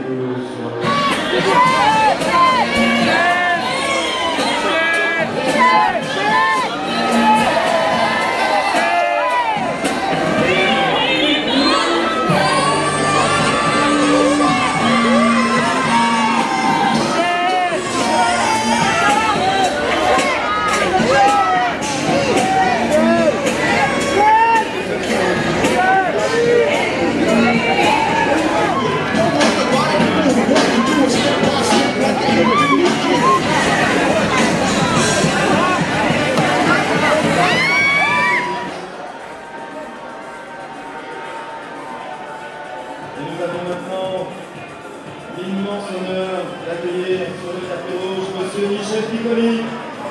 Et nous avons maintenant l'immense honneur d'accueillir sur le tapis rouge Monsieur Michel Piccoli.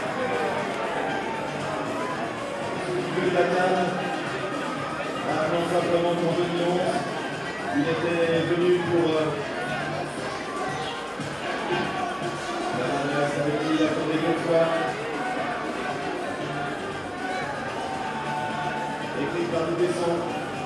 Monsieur Piccoli Lacan, avant simplement qu'en 2011, il était venu pour la madrasse avec qui il a tourné 2 fois, écrit par Louis Besson.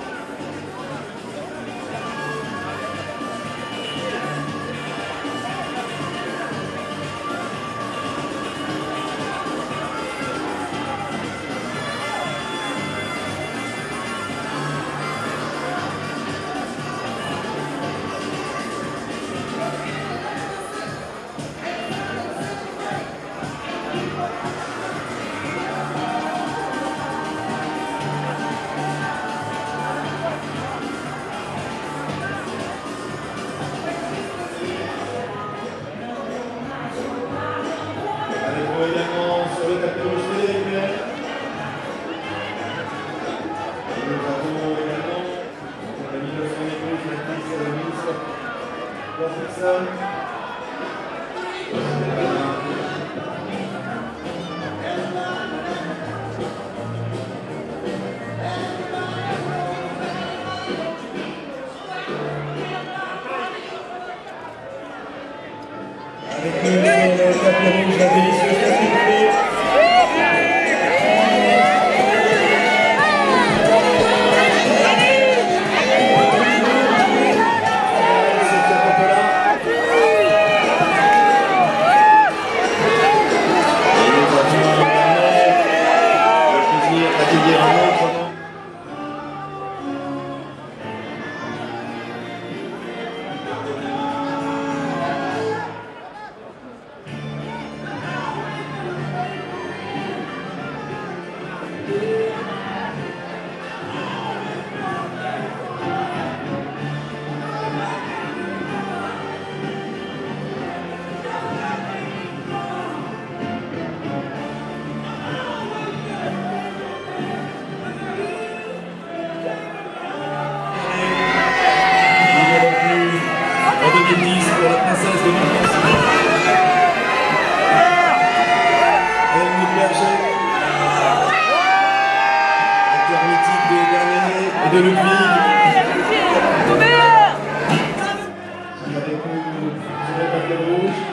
Également sur le tapis rouge télévisuel. Et nous avons également en compagnie de son épouse, l'actrice ministre Perfection. Avec nous sur le tapis rouge, la délicieuse Catherine Louis. Pour la princesse de Nancy. Helmut Berger, acteur mythique de Garnier et de Ludwig. Avec nous sur le tapis rouge.